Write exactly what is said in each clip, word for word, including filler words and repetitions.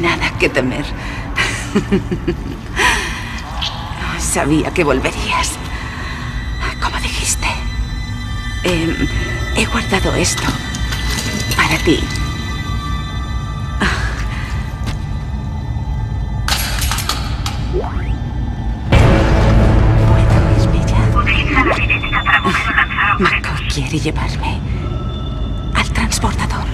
nada que temer. Sabía que volverías. Como dijiste. Eh, he guardado esto para ti. ¿Puedo, es bella? Utiliza la cinética para mover o lanzar objetos. Mako quiere llevarme al transportador.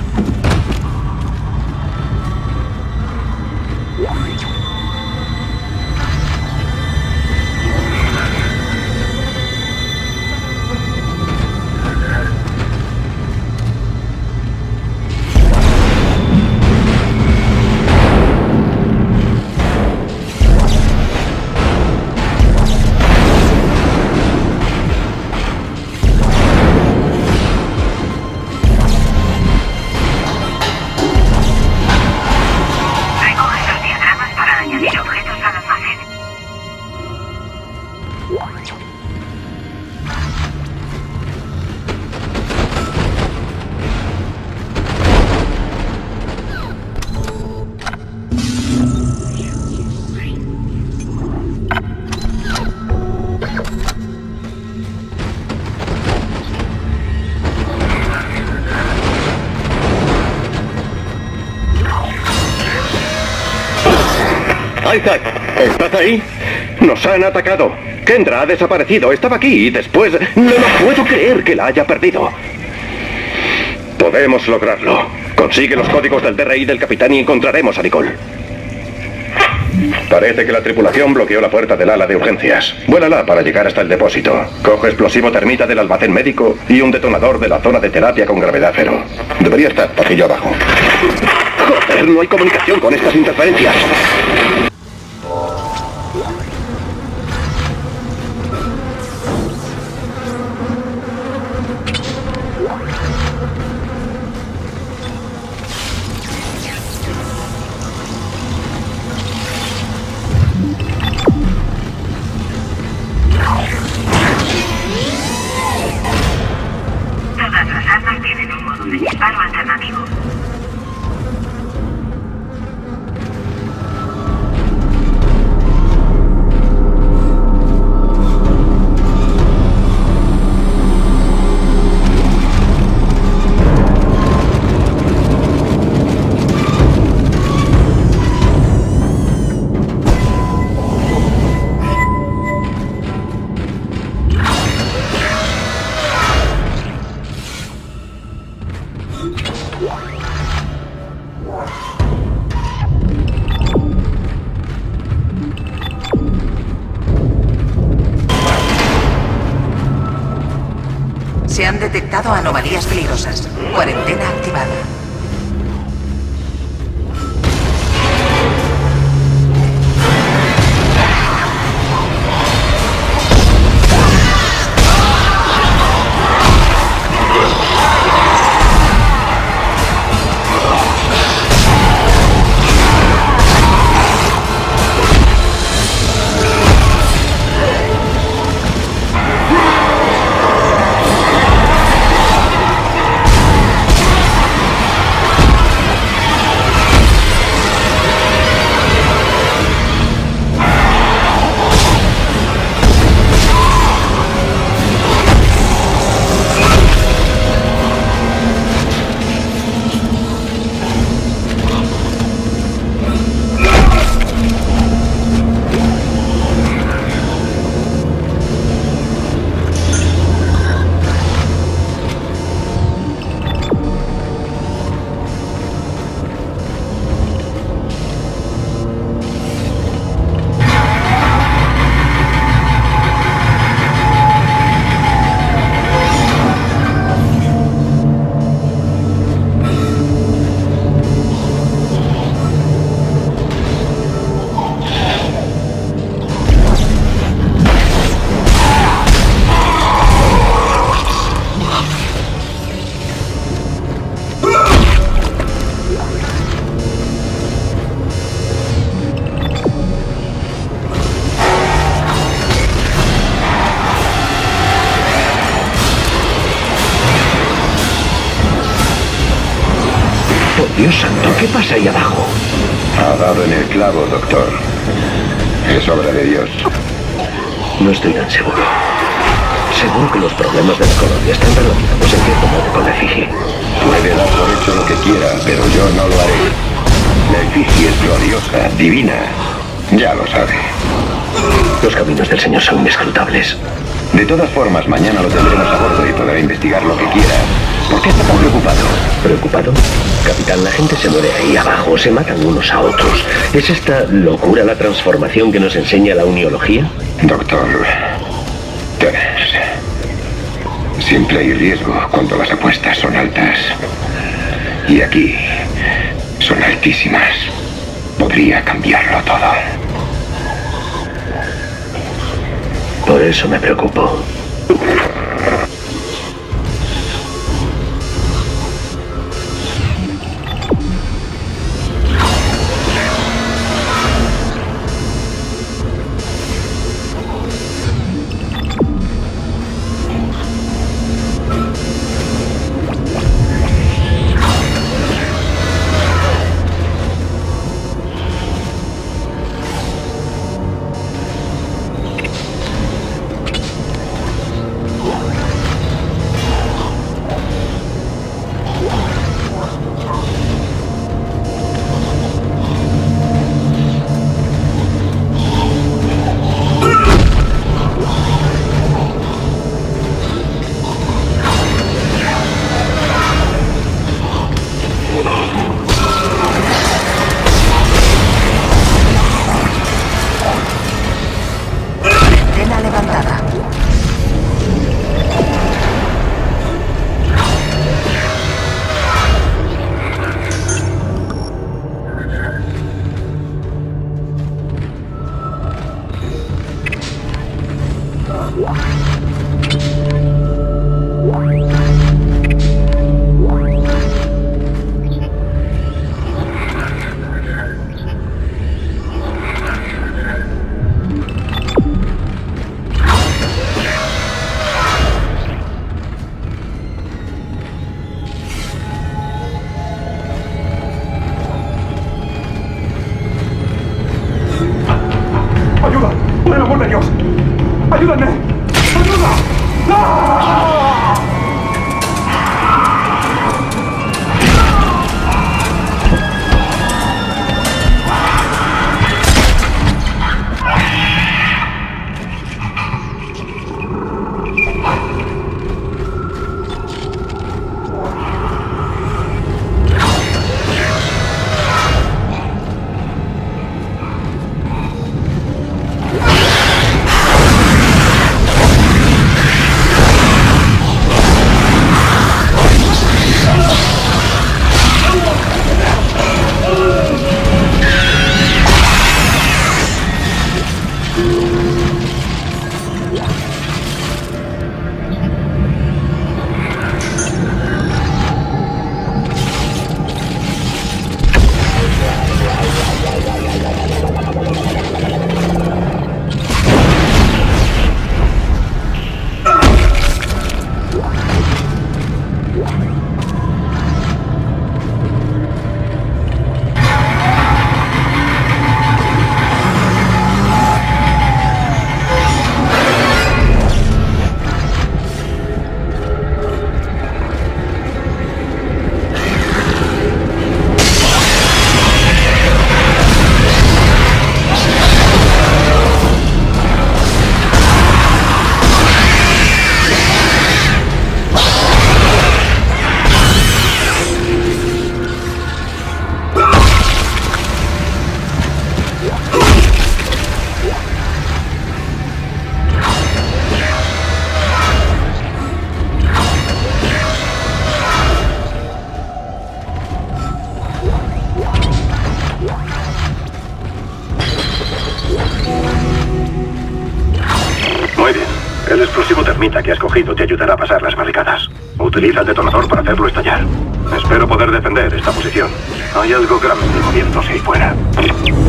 Isaac, ¿estás ahí? Nos han atacado. Kendra ha desaparecido. Estaba aquí y después... No lo puedo creer que la haya perdido. Podemos lograrlo. Consigue los códigos del D R I del capitán y encontraremos a Nicole. Parece que la tripulación bloqueó la puerta del ala de urgencias. Vuélala para llegar hasta el depósito. Coge explosivo termita del almacén médico y un detonador de la zona de terapia con gravedad cero. Debería estar pasillo abajo. Joder, no hay comunicación con estas interferencias. Todas las armas tienen un modo de disparo alternativo. Se han detectado anomalías peligrosas. Cuarentena activada. Dios santo, ¿qué pasa ahí abajo? Ha dado en el clavo, doctor. Es obra de Dios. No estoy tan seguro. Seguro que los problemas de la colonia están relacionados en cierto modo con la efigie. Puede dar por hecho lo que quiera, pero yo no lo haré. La efigie es gloriosa, divina. Ya lo sabe. Los caminos del Señor son inescrutables. De todas formas, mañana lo tendremos a bordo y podrá investigar lo que quiera. ¿Por qué está tan preocupado? ¿Preocupado? Capitán, la gente se muere ahí abajo, se matan unos a otros. ¿Es esta locura la transformación que nos enseña la uniología? Doctor, siempre hay riesgo cuando las apuestas son altas. Y aquí son altísimas. Podría cambiarlo todo. Por eso me preocupo. El explosivo termita que has cogido te ayudará a pasar las barricadas. Utiliza el detonador para hacerlo estallar. Espero poder defender esta posición. Hay algo grande moviéndose ahí fuera.